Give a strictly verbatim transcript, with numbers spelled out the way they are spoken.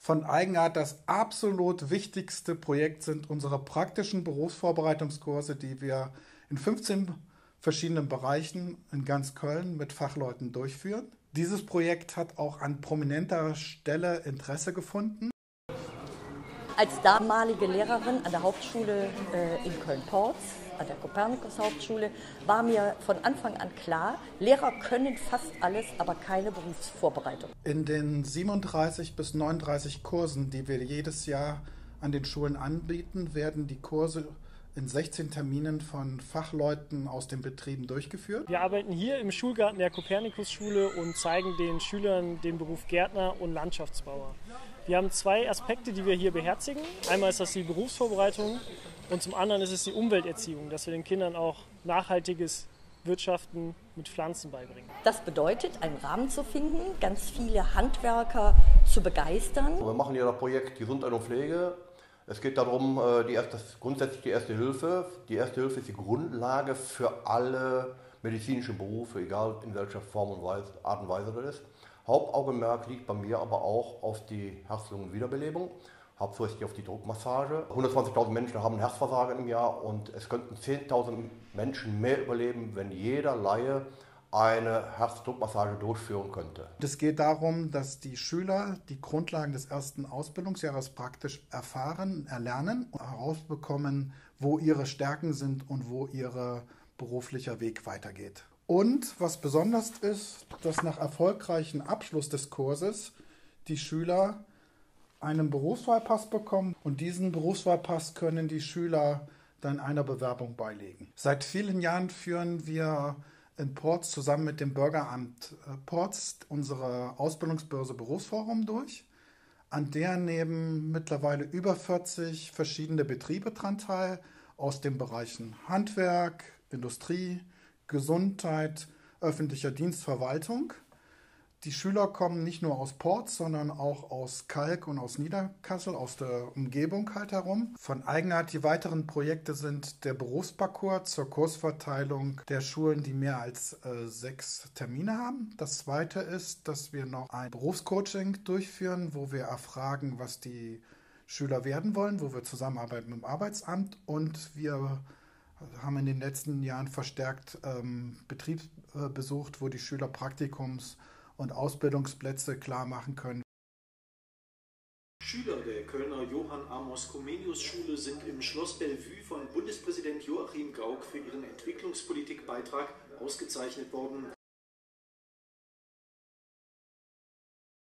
Von Eigenart das absolut wichtigste Projekt sind unsere praktischen Berufsvorbereitungskurse, die wir in fünfzehn verschiedenen Bereichen in ganz Köln mit Fachleuten durchführen. Dieses Projekt hat auch an prominenter Stelle Interesse gefunden. Als damalige Lehrerin an der Hauptschule äh, in Köln-Porz, an der Kopernikus-Hauptschule, war mir von Anfang an klar, Lehrer können fast alles, aber keine Berufsvorbereitung. In den siebenunddreißig bis neununddreißig Kursen, die wir jedes Jahr an den Schulen anbieten, werden die Kurse in sechzehn Terminen von Fachleuten aus den Betrieben durchgeführt. Wir arbeiten hier im Schulgarten der Kopernikus-Schule und zeigen den Schülern den Beruf Gärtner und Landschaftsbauer. Wir haben zwei Aspekte, die wir hier beherzigen. Einmal ist das die Berufsvorbereitung und zum anderen ist es die Umwelterziehung, dass wir den Kindern auch nachhaltiges Wirtschaften mit Pflanzen beibringen. Das bedeutet, einen Rahmen zu finden, ganz viele Handwerker zu begeistern. Wir machen hier das Projekt Gesundheit und Pflege. Es geht darum, die erste, grundsätzlich die Erste Hilfe. Die Erste Hilfe ist die Grundlage für alle medizinischen Berufe, egal in welcher Form und Weise, Art und Weise das ist. Hauptaugenmerk liegt bei mir aber auch auf die Herz-Lungen-Wiederbelebung, hauptsächlich auf die Druckmassage. hundertzwanzigtausend Menschen haben Herzversagen im Jahr und es könnten zehntausend Menschen mehr überleben, wenn jeder Laie eine Herzdruckmassage durchführen könnte. Es geht darum, dass die Schüler die Grundlagen des ersten Ausbildungsjahres praktisch erfahren, erlernen und herausbekommen, wo ihre Stärken sind und wo ihr beruflicher Weg weitergeht. Und was besonders ist, dass nach erfolgreichem Abschluss des Kurses die Schüler einen Berufswahlpass bekommen und diesen Berufswahlpass können die Schüler dann einer Bewerbung beilegen. Seit vielen Jahren führen wir in Porz zusammen mit dem Bürgeramt Porz unsere Ausbildungsbörse Berufsforum durch, an der nehmen mittlerweile über vierzig verschiedene Betriebe dran teil, aus den Bereichen Handwerk, Industrie, Gesundheit, öffentlicher Dienst, Verwaltung. Die Schüler kommen nicht nur aus Porz, sondern auch aus Kalk und aus Niederkassel, aus der Umgebung halt herum. Von Eigenart die weiteren Projekte sind der Berufsparcours zur Kursverteilung der Schulen, die mehr als äh, sechs Termine haben. Das zweite ist, dass wir noch ein Berufscoaching durchführen, wo wir erfragen, was die Schüler werden wollen, wo wir zusammenarbeiten mit dem Arbeitsamt und wir haben in den letzten Jahren verstärkt ähm, Betrieb äh, besucht, wo die Schüler Praktikums- und Ausbildungsplätze klar machen können. Schüler der Kölner Johann Amos Comenius Schule sind im Schloss Bellevue von Bundespräsident Joachim Gauck für ihren Entwicklungspolitikbeitrag ausgezeichnet worden.